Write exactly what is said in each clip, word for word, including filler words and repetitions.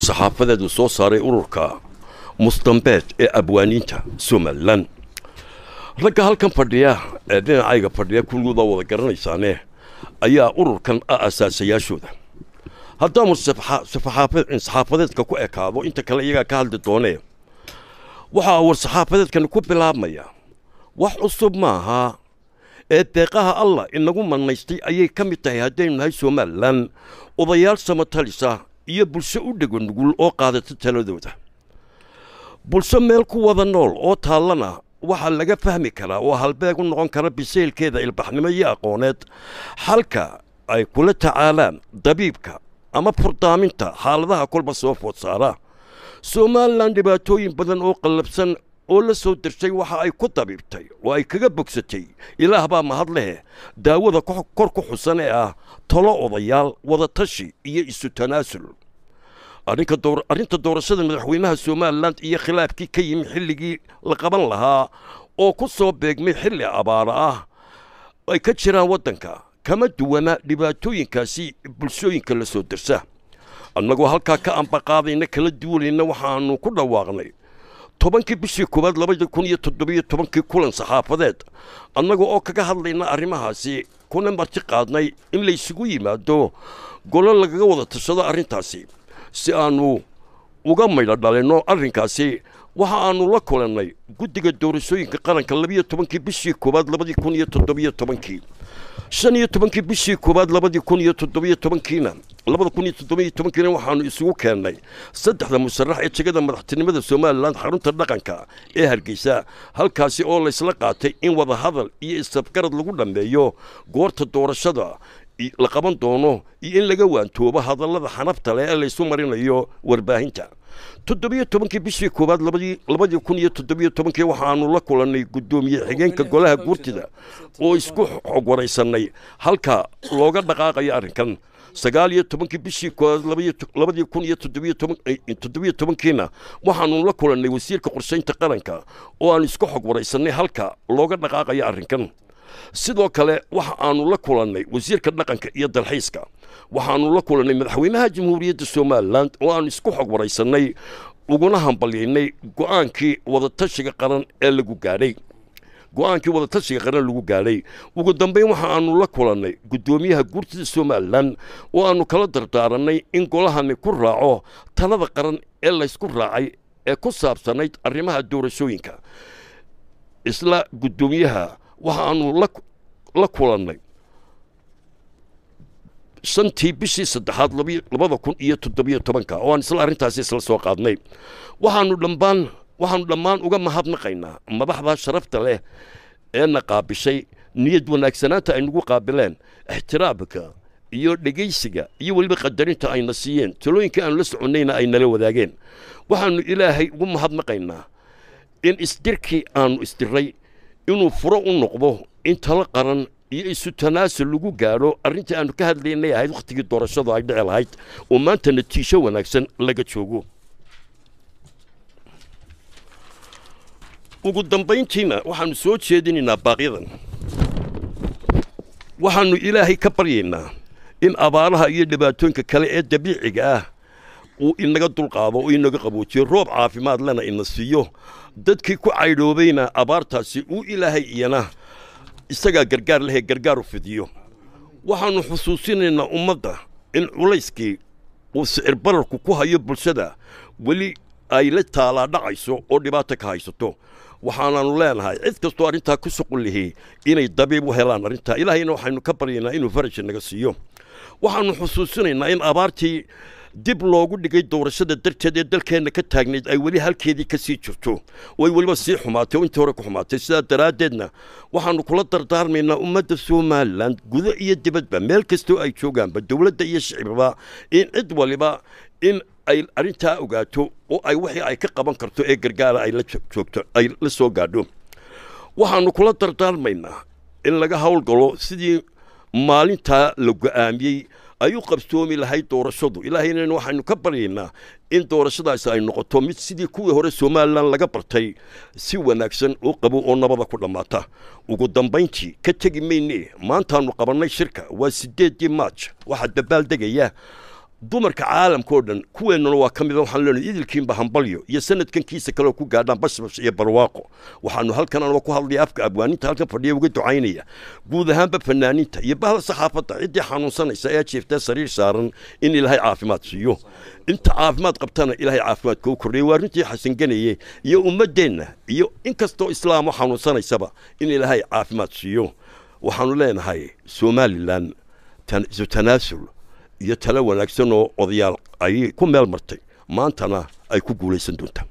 saxaafadeedu soo saaray ururka mustambeed ee abwaaniinta Somaliland ragga halkan fadhiya ee dhinacayga fadhiya kulluda wada garanaysaane ayaa ururkan aasaasayashooda haddii saxaafad saxaafadeedka ku ekaado inta kale iyaga ka hadli doonee waxa war saxaafadeedkan ku bilaabmaya wax cusub maaha ee deeqaha Allah inagu manaystay ayay ka mid tahay haddaynu nahay Somaliland odayaal samatalisa iyo bulsho u dhago nugul oo qaadata taladooda bulsho meel ku wada nool oo taalana waxa laga fahmi karaa oo halbeeg u noqon kara biseelkeeda ilbaxnimo iyo aqooneed halka ay kula tacaalaan dabiibka ama furdaaminta xaaladaha kulba soo food saara Somaliland dhibaatooyin badan oo qalabsan oo la soo dirsay waxa ay ku dabiibtay oo ay kaga bogsatay ilaah baa mahad leh daawada kor ku xusan ee ah talo odayaal wada tashi iyo isu tanaasul arrinka door arrinta doorashada madaxweynaha Somaliland iyo khilaafkii ka yimid xilligii la qaban lahaa oo ku soo beegmay xilli abaar ah ay ka jiraan wadanka kama duwana dhibaatooyinkaasi bulshooyinka la soo dirsa annagoo halka ka anbaqaadayna kala duwanayna waxaanu ku dhawaaqnay tobankii bishii koowaad laba kun iyo toddoba iyo tobankii kulan saxaafadeed annagoo oo kaga hadlayna arrimahaasi kuna marti qaadnay in la isugu yimaado golo lagaga wada tashado arrintaasi si aanu uga maydha dhalino arrinkaasi waxa aanu la kulannay guddiga doorashooyinka qaranka laba iyo tobankii bishii koowaad laba kun iyo toddoba iyo tobankii shan iyo tobankii bishii koowaad laba kun iyo toddoba iyo tobankiina laba kun iyo toddoba iyo tobankiina waxaanu isugu keennay saddexda musharrax ee jagada madaxtinimada Somaliland xarunta dhaqanka ee Hargeysa halkaasi oo la isla qaatay in wada hadal iyo isafgarad lagu dhameeyo goorta doorashada la qaban doono iyo in laga waantoobo hadallada xanafta leh ee la isu marinayo warbaahinta toddoba iyo tobankii bishii koowaad laba kun iyo toddoba iyo tobankii waxaanu la kulannay gudoomiye xigeenka golaha guurtida oo isku xog waraysanay halka looga dhaqaaqayo arrinkan sagaal iyo tobankii bishii koowaad laba kun iyo toddoba iyo tobankiina waxaanu la kulannay wasiirka qorshaynta qaranka oo aan isku xog waraysanay halka looga dhaqaaqayo arrinkan sidoo kale waxa aanu la kulannay wasiirka dhaqanka iyo dalxiiska waxaanu la kulannay madaxweynaha jamhuuriyadda Somaliland oo aan isku xog waraysanay uguna hambalyeynay go'aankii wada tashiga qaran ee lagu gaadhay go'aankii wada tashiga qaran lagu gaadhay ugu dambeyn waxa aanu la kulannay gudoomiyaha guurtida Somaliland oo aanu kala dardaaranay in golahani ku raaco talada qaran ee la isku raacay ee ku saabsanayd arrimaha doorashooyinka isla gudoomiyaha waxaanu la kulannay shantii bishii saddexaad laba kun iyo toddoba iyo tobanka oo aan isla arrintaasi isla soo qaadnay waxaanu dhammaan waxaanu dhammaan uga mahadnaqaynaa madaxda sharafta leh ee na qaabishay niyad wanaagsanaanta ay nagu qaabileen ixtiraamka iyo dhegaysiga iyo weliba qadarinta ayna siiyeen talooyinka aan la soconayna ay nala wadaageen waxaanu ilaahay ugu mahadnaqaynaa in isdirkii aanu isdiray inuu furo u noqdo in talo qaran iyo isu tanaasul lagu gaaro arrintii aanu ka hadlaynay ahayd waqtigii doorashada ay dhici lahayd oo maanta natiijo wanaagsan laga joogo ugu dambayntiina waxaanu soo jeedinaynaa baaqyadan waxaanu ilaahay ka baryaynaa in abaaraha iyo dhibaatooyinka kale ee dabiiciga ah uu inaga dulqaado oo inaga qaboojiyo roob caafimaad lana ina siiyo dadkii ku caydhoobayna abaartaasi uu ilaahay iyana isagaa gargaar leh gargaar u fidiyo waxaanu xusuusinaynaa ummadda in culayskii uu sicir bararku ku hayo bulshada weli ay la taalaa dhacayso oo dhibaato ka haysato waxaanaanu leenahay cid kastoo arrintaa ku suqul lihi inay dabiib u helaan arrintaa ilaahayna waxaynu ka baryaynaa inuu faraj naga siiyo waxaanu xusuusinaynaa in abaartii dib loogu dhigay doorashada darteed ee dalkeena ka taagnayd ay weli halkeedii ka sii jirto way waliba sii xumaatay oo intii hore ku xumaatay sidaa daraaddeedna waxaanu kula dardaarmaynaa ummadda Somaliland gudo iyo dibadba meel kastoo ay joogaanba dowladda iyo shicibba in cid waliba in ay arrintaa ogaato oo ay wixii ay ka qaban karto ee gargaara ay la joogto ay la soo gaadho waxaanu kula dardaarmaynaa in laga hawlgalo sidii maalintaa la go'aamiyey ay u qabsoomi lahayd doorashadu ilaahayna waxaanu ka baryaynaa in doorashadaasi ay noqoto mid sidii kuwii hore Somaliland laga bartay si wanaagsan oo qabo oo nabada ku dhamaata ugu dambeyntii ka tagi meynee maantaanu qabanay shirka waa sideedii March waxa dabaal degaya dumarka caalamka oo dhan kuweennuna waa ka mid ah waxaan leenahay idilkiinba hambalyo iyo sanadkan kiisa kale ku gaadhaan bashbash iyo barwaaqo waxaanu halkan anaba ku hadlaya afka abwaaninta halkan fadhiya uga ducaynaya guud ahaanba fanaaniinta iyo bahda saxaafadda ciddii xanuunsanaysa ee jeefta sariir saaran in ilaahay caafimaad siiyo inta caafimaad qabtana ilaahay caafimaadka u kordhiyo waa runtii xasan ganaye iyo ummadeenna iyo inkastoo islaam xanuunsanaysaba in ilaahay caafimaad siiyo waxaanu leenahay Somaliland isu tanaasul iyo tala wanaagsan oo odayaal ay ku meel martay maantana ay ku guuleysan doontaan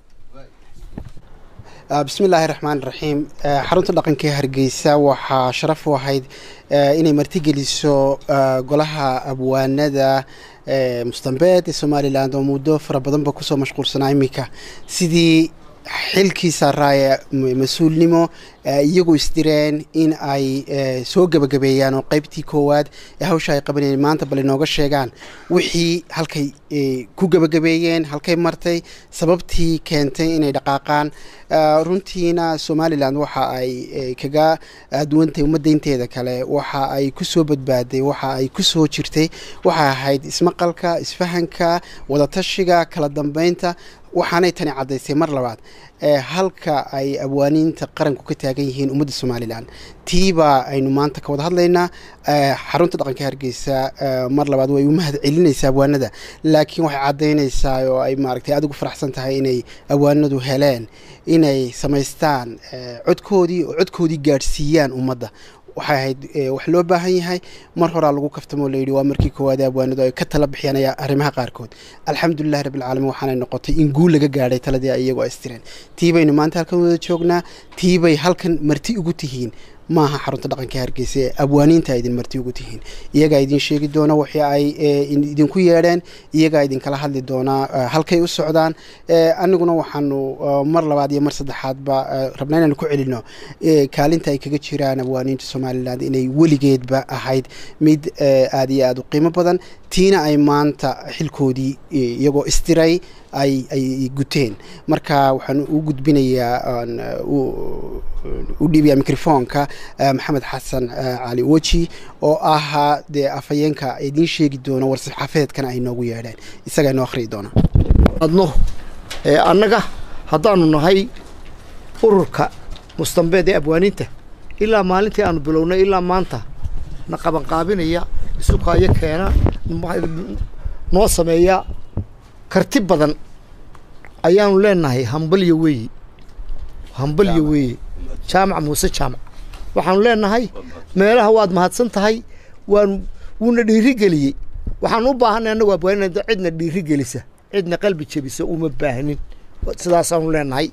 بسم الله الرحمن الرحيم حرونت dhaqanka Hargeysa waxa sharaf u ahayd inay martigeliso golaha abwaanada Mustambeed ee Somaliland oo muddo fara badan ba ku soo mashquulsanaa imika sidii xilkiisa raaya mas'uulnimo iyagu isdireen in ay soo gabagabeeyaan oo qaybtii koowaad ee hawsha ay qabanayeen maanta bal inooga sheegaan wixii halkay ku gabagabeeyeen halkay martay sababtii keentay inay dhaqaaqaan runtiina Somaliland waxa ay kaga duwantay ummadeynteeda kale waxa ay ku soo badbaaday waxa ay ku soo jirtay waxa ahayd ismaqalka isfahanka wada tashiga kala dambeynta waxaanay tani cadaysay mar labaad ee halka ay abwaaniinta qaranku ka taagan yihiin ummadda Somaliland tiiba aynu maanta ka wada hadlaynaa xarunta dhaqanka Hargeysa mar labaad way u mahad celinaysaa abwaanada laakiin waxay cadeynaysaa oo ay maaragtay aad ugu faraxsan tahay inay abwaanadu heleen inay sameystaan codkoodii oo codkoodii gaarsiiyaan ummadda waxay ahayd wax loo baahan yahay mar hore lagu kaftamo leeyay waa markii koowaad abwaanadu ay ka tala bixiyaan arrimaha qaarkood alxamdulillah rabbil caalamiin waxaanay noqotay in guul laga gaaray taladii iyagu astireen tiibaynu maanta halkan wada joognaa tiibay halkan marti ugu tihiin maaha xarunta dhaqanka Hargeysa abwaaniinta idin marti ugu tihiin iyaga idin sheegi doona wixii ay idin ku yeedheen iyaga idin kala hadli doona halkay u socdaan aniguna waxaanu mar labaad iyo mar saddexaad ba rabnaa inaan ku celino kaalinta ay kaga jiraan abwaaniinta Somaliland inay weligeedba ahayd mid aad iyo aad u qiimo badan tiina ay maanta xilkoodii iyagoo istiray ay ay guteen marka waxaan u gudbinayaa u dhiibaya mikrofoonka Maxamed Xasan Cali Waji oo ahaa de afayeenka idin sheegi doona war-saxaafeedkan ay noogu yeedheen isaga inoo akhriyo doona adno ee annaga haddaanu nahay ururka Mustambeed ee abwaaniinta ilaa maalintii aanu bilownay ilaa maanta na qaban qaabinaya isuqaayo keena noo sameeya karti badan ayaanu leenahay hambalyo weey hambalyo weey jaamac Muuse jaamac waxaanu leenahay meelaha waad mahadsan tahay waan wuna dhiiri galiyay waxaan u baahanahay anagu abwaanada cidna dhiiri galisa cidna qalbi jabisa uma baahnin sidaas aanu leenahay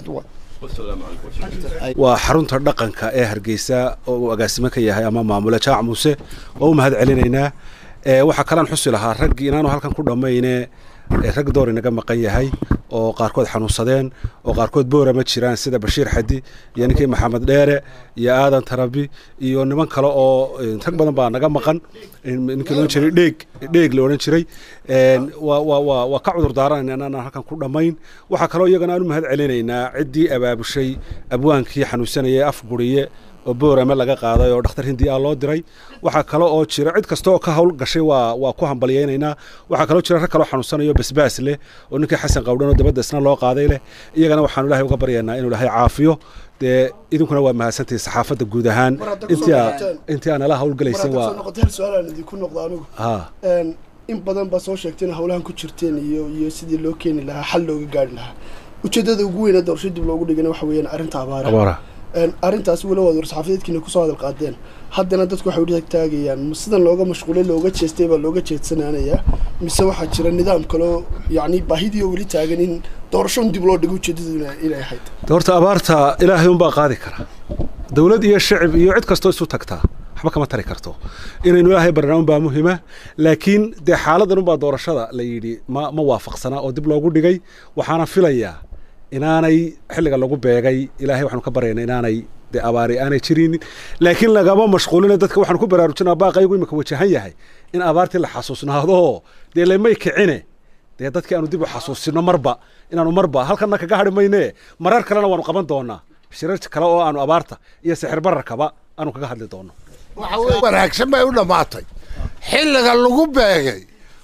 waa xarunta dhaqanka ee Hargeysa oo agaasimo ka yahay ama maamula jaamac Muuse oo mahad celinaynaa ee waxa kale aan xusi lahaa rag inaanu halkan ku dhameeyne rag door inaga maqan yahay oo qaarkood xanuunsadeen oo qaarkood boora ma jiraan sida Bashiir Xadi iyo ninkii Maxamed Dheere iyo Aadan Tarabi iyo niman kale oo rag badan baa naga maqan ninkii loo jiray dheeg dheeg loo oran jiray een waa waa waa ka cudur daaran inaan halkan ku dhameyn waxa kale oo iyagana aanu mahad celinaynaa cidii abaabushay abwaankii xanuunsanayay afguriye oo boorama laga qaaday oo dhakhtar Hindi ah loo diray waxa kale oo jira cid kasto oo ka hawl gashay waa waa ku hambalyeynayna waxa kale oo jira rag kale oo xanuunsanayo basbaas leh oo ninkii Xasan Qawdhan oo dabada isna loo qaaday leh iyagana waxaan Ilaahay uga baryaynaa inuu Ilaahay caafiyo de idinkuna waa mahadsantii saxaafadda guud ahaan intii intii aan la hawl galaysan waa noqotay su'aal aan idinku noqdo anigu ha een in badan ba soo sheegteen hawlahan ku jirteen iyo iyo sidii loo keeni lahaa xal looga gaari lahaa ujeedada ugu weyn ee doorashada dib loogu dhigana waxa weeyaan arinta abaaraha arintaas wala wada war-saxaafadeedkiina ku soo hadal qaadeen haddana dadku waxay u taagayaan sidan looga mashquulay looga jeestay baa looga jeedsanaanaya mise waxa jira nidaam kale yaani baahidii wali taagan in doorasho dib loo dhigo ujeedada ilaahay hayt doorta abaarta ilaahay un baa qaadi kara dawlad iyo shacab iyo cid kasto isu tagtaa waxba kama tari karto inaynu ilaahay barnaamij baa muhiima laakiin de xaaladan un baa doorashada la yiri ma ma waafaqsana oo dib loogu dhigay waxaana filayaa inaanay xilliga lagu beegay ilaahay waxaanu ka baryaynaa inaanay de abaari aanay jirin laakiin lagama mashquulina dadka waxaanu ku baraarujinaa baaqaygu imika wajahan yahay in abaartii la xasuusnaado de leemay kicine de dadkii aanu dib u xasuusino marba inaanu marba halkan kaga hadhimayne marar kalena waanu qaban doonaa shirarka kale oo aanu abaarta iyo sixir bararkaba aanu kaga hadli doono waxa weey wanaagsan bay u dhamaatay xilliga lagu beegay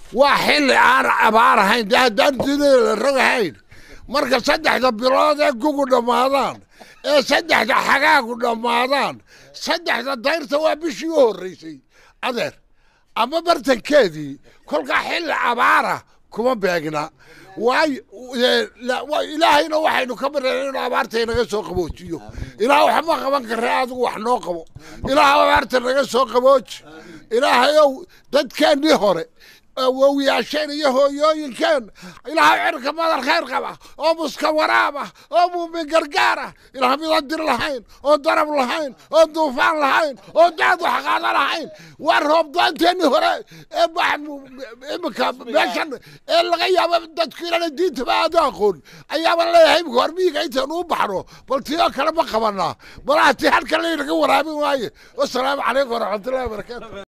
وحل أنا عبارة هين ده ده الرجعين مركز صدح ده بلاد جوجل رمضان إيه صدح ده حاجة رمضان صدح ده داير سوا بشيوه الرئيسي أدر أما برتن كذي كل حل عبارة كم بيجنا واي لا وإلهي نو واحد نكبر لنا عبارتي نجس سوق بوتشيو إلهي وحما كمان كرهاد وحنا قبو إلهي عبارتي نجس سوق بوتش إلهي يو دد كان نهره وياشين يهو يو كان إلهي عرك ما الخير قبا أو مسك ورابة أو من قرقارة إلهي بيضر لحين أو ضرب لحين أو طوفان لحين أو دادو حقاد لحين وارهم ضانتين نهره إما إما بيشن الغيابة تذكير الدين تبع داخل أيام الله يهيب غربي قيت نو بحرو بلتيا كلام قبلنا بلاتي هالكلام اللي ورابي واي والسلام عليكم ورحمة الله وبركاته.